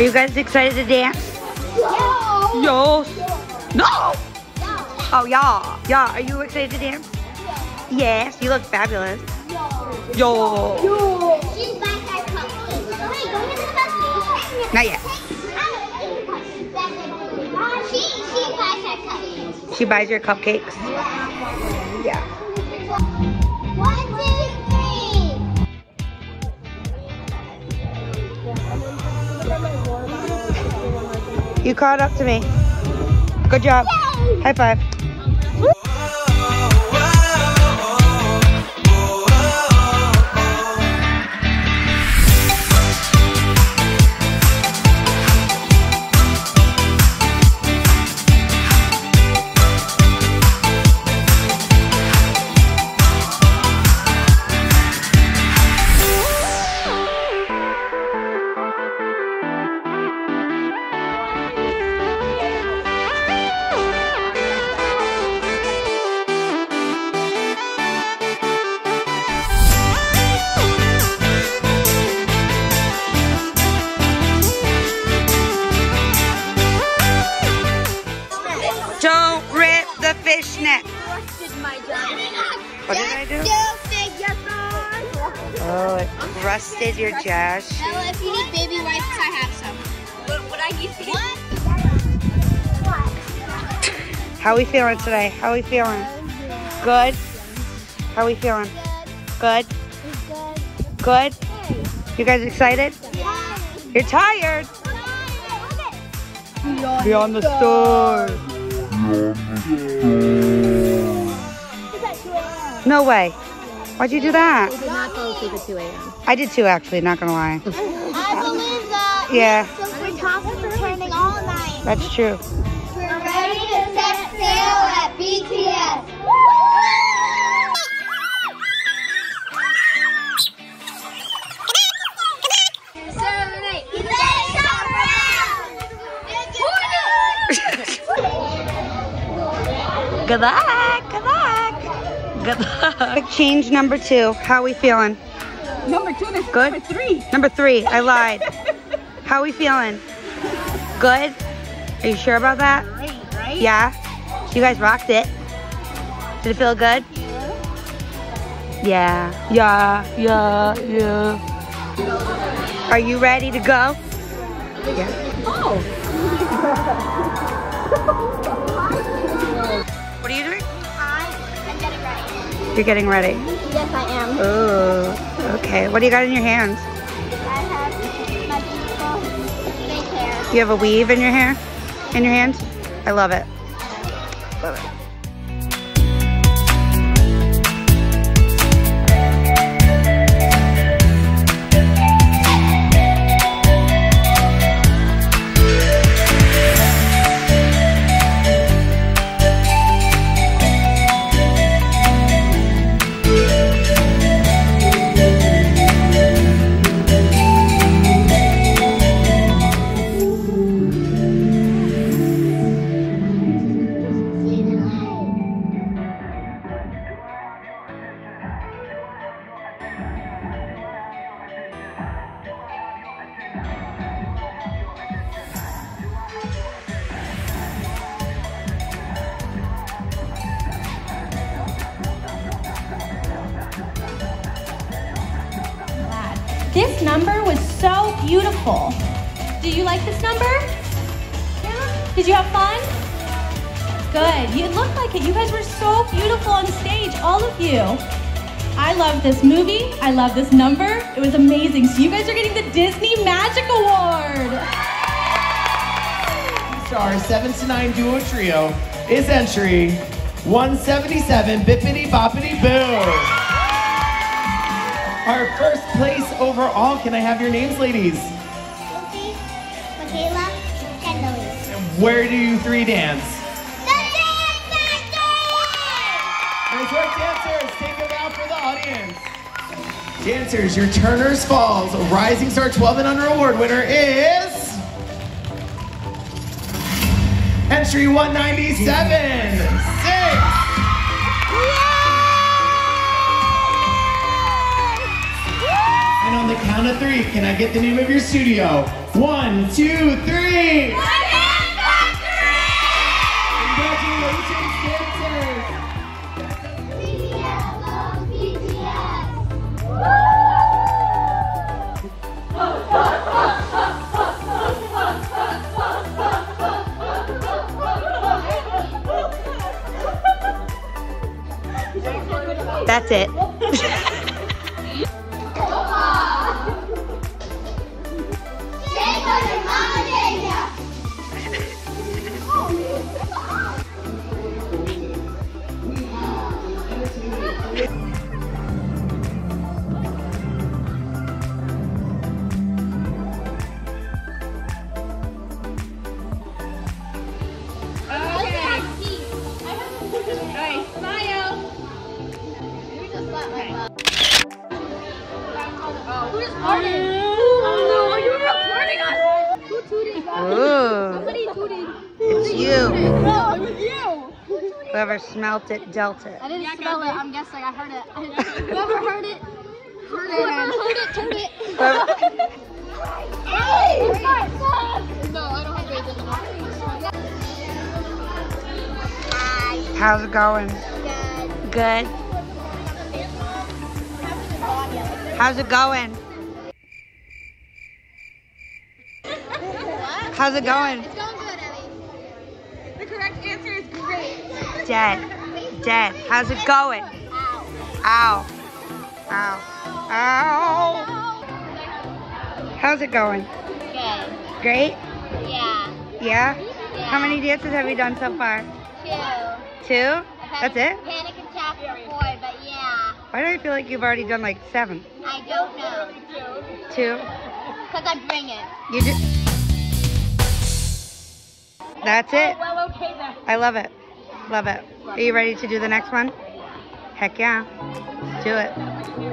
Are you guys excited to dance? Yo. No. Oh, yeah. Yeah. Are you excited to dance? Yes. You look fabulous. Yo. She's back at cupcakes. Wait, go get the cupcakes. Not yet. She buys her cupcakes. She buys your cupcakes? Yeah. 1, 2, 3. You caught up to me. Good job. Yay! High five. Don't rip the fishnet. What did I do? Oh, it rusted your Josh. Ella, if you need baby wipes, I have some. What I need to get? How we feeling today? How we feeling? Good? How we feeling? Good? Good? You guys excited? You're tired? Beyond the stars. No way. Why'd you do that? I did not fall asleep at 2 a.m. I did too, actually, not gonna lie. I believe that. Yeah, So we're talking turning all night. that's true. We're ready to set sail at BTS. Good luck, good luck. Good luck. Change number 2. How we feeling? Number 2, this is Good? number 3. Number 3, I lied. How we feeling? Good? Are you sure about that? Great, right? Yeah? You guys rocked it. Did it feel good? Yeah. Yeah, yeah, yeah. Are you ready to go? Yeah. Oh. What are you doing? I'm getting ready. You're getting ready. Yes, I am. Oh, okay. What do you got in your hands? I have my beautiful fake hair. You have a weave in your hair? In your hands? I love it. Love it. This number was so beautiful. Do you like this number? Yeah? Did you have fun? Good. You looked like it. You guys were so beautiful on stage, all of you. I love this movie. I love this number. It was amazing. So you guys are getting the Disney Magic Award. Star 7 to 9 duo trio is entry 177 Bippity Boppity Boo. Our first place overall, can I have your names, ladies? Lucy, Michaela, and Louise. Where do you 3 dance? The Dance Factory! Nice work, dancers. Take it out for the audience. Dancers, your Turner's Falls Rising Star 12 and Under Award winner is... entry 197, 6. And on the the count of 3, can I get the name of your studio? 1, 2, 3! Congratulations, dancers! That's it. Ooh. It's you. No, it was you. Whoever smelt it, dealt it. I didn't smell it. I'm guessing I heard it. Whoever heard it, heard it. Whoever heard it, turned it. Hey! No, I don't have grades anymore. How's it going? Good. Good. How's it going? How's it going? It's going good, Ellie. The correct answer is great. Dead. Dead. How's it going? Ow. Ow. Ow. Ow. How's it going? Good. Great? Yeah. Yeah? How many dances have you done so far? 2. 2? That's it? Panic attack before, but yeah. Why do I feel like you've already done like 7? I don't know. 2? Because I bring it. You just... That's it. Well, okay then. I love it. Love it. Are you ready to do the next one? Heck yeah. Let's do it.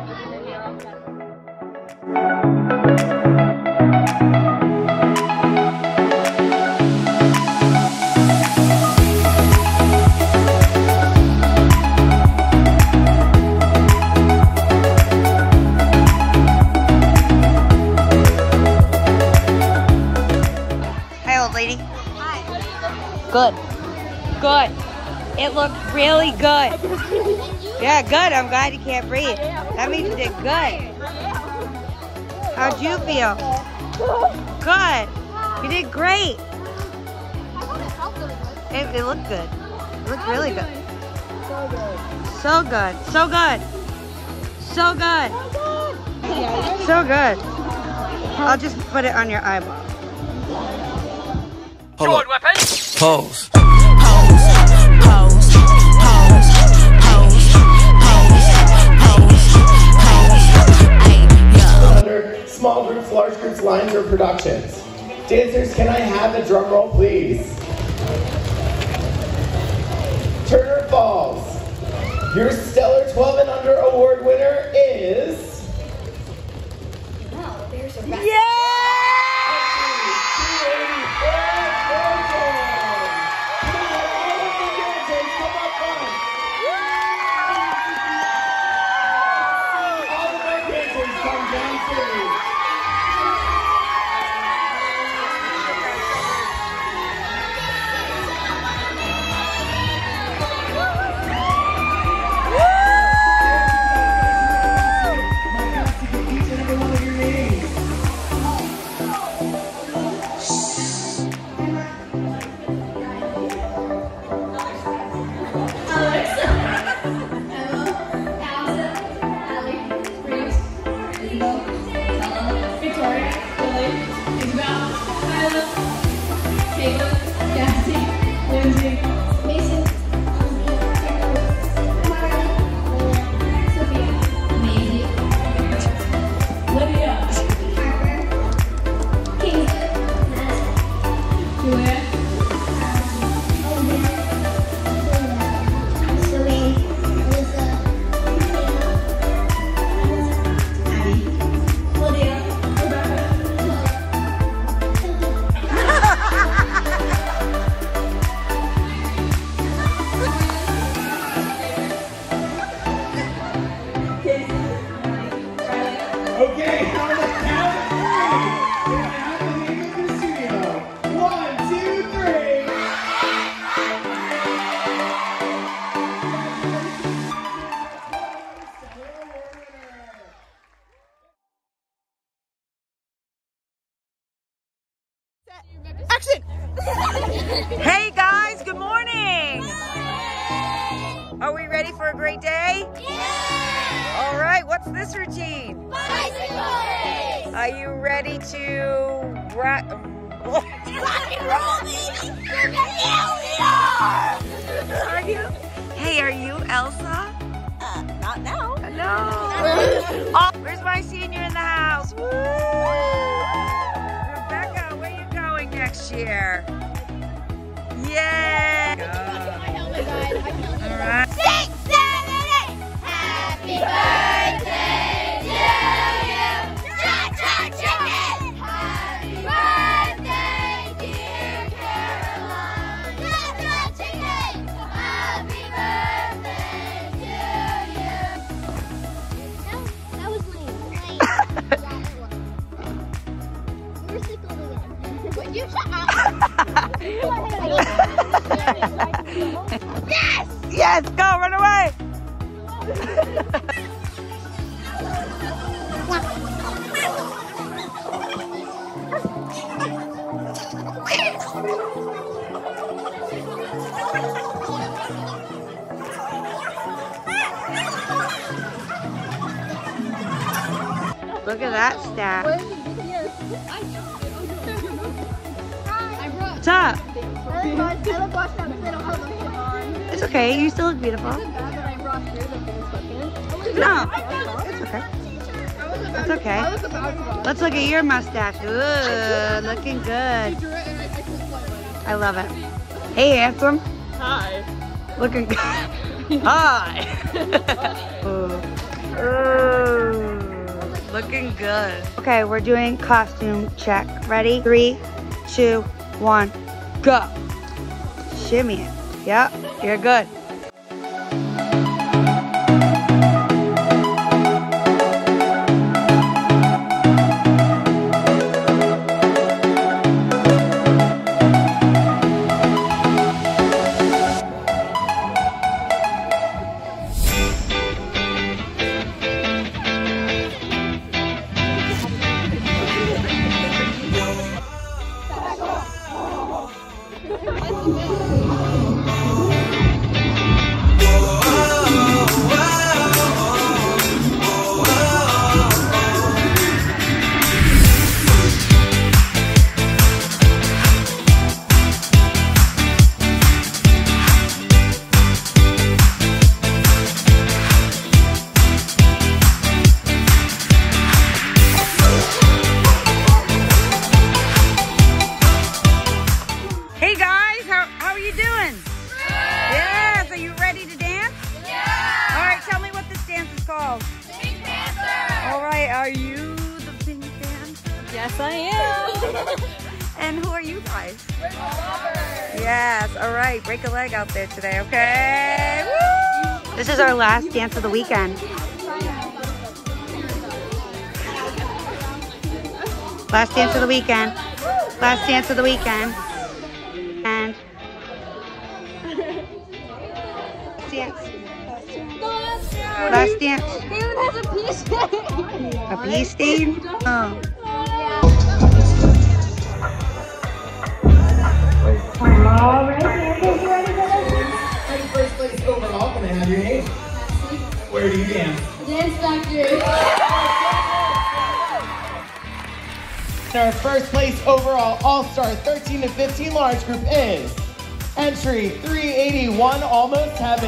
Hi, old lady. Good. Good. It looked really good. Yeah, good. I'm glad you can't breathe. That means you did good. How'd you feel? Good. You did great. It looked good. It looked really good. So good. So good. So good. So good. I'll just put it on your eyeball. Sword weapon. Pose. Under small groups, large groups, lines, or productions. Dancers, can I have a drum roll, please? Turner Falls. Your stellar 12 and under award winner is... Yeah! Okay, Action! Hey guys, good morning! Are we ready for a great day? Yeah! All right, what's this routine? Bicycle race! Are you ready to rock and roll, baby? Yeah, we are! Are you? Hey, are you Elsa? Not now. No. Oh, where's my senior in the house? Woo! Rebecca, where you going next year? Yeah. All right. 6, 7, 8. Happy birthday to you. Cha-cha chicken. Happy birthday, dear Caroline. Cha-cha chicken. Happy birthday to you. That was lame. You're sickle again. Would you shut up? Yes! Yes, go, run away! Look at that staff. What's up? It's okay. You still look beautiful. No, it's okay. It's okay. Let's look at your mustache. Ooh, looking good. I love it. Hey, handsome. Hi. Looking good. Hi. Ooh. Ooh. Looking good. Okay, we're doing costume check. Ready? 3, 2, 1, go. Shimmy it. Yep, you're good. Are you the Pink Panther? Yes, I am. And who are you guys? We're lovers. Yes, all right. Break a leg out there today, okay? Woo! This is our last dance of the weekend. Last dance of the weekend. Last dance of the weekend. And dance. Last dance. David has a pea stain. A pea stain? Oh. All right, dancers, you ready for this? In first place overall, can I have your name? Where do you dance? Dance Factory. Our first place overall All-Star 13 to 15 large group is entry 381, Almost Heaven.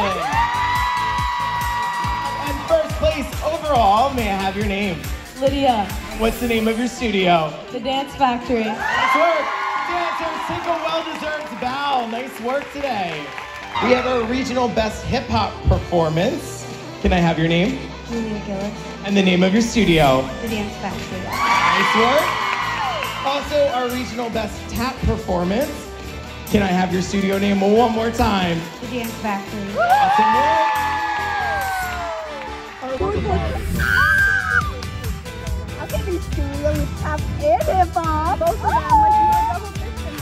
And first place overall, may I have your name? Lydia. What's the name of your studio? The Dance Factory. Nice work. Dancers, take a well-deserved bow. Nice work today. We have our regional best hip-hop performance. Can I have your name? Julia Gillis. And the name of your studio? The Dance Factory. Nice work. Also, our regional best tap performance. Can I have your studio name one more time? The Dance Factory. Awesome work. I think these studio with tap and hip hop. Both of them like you double fisting.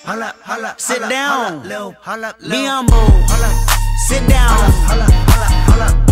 Sit down, be humble, sit down, Holla.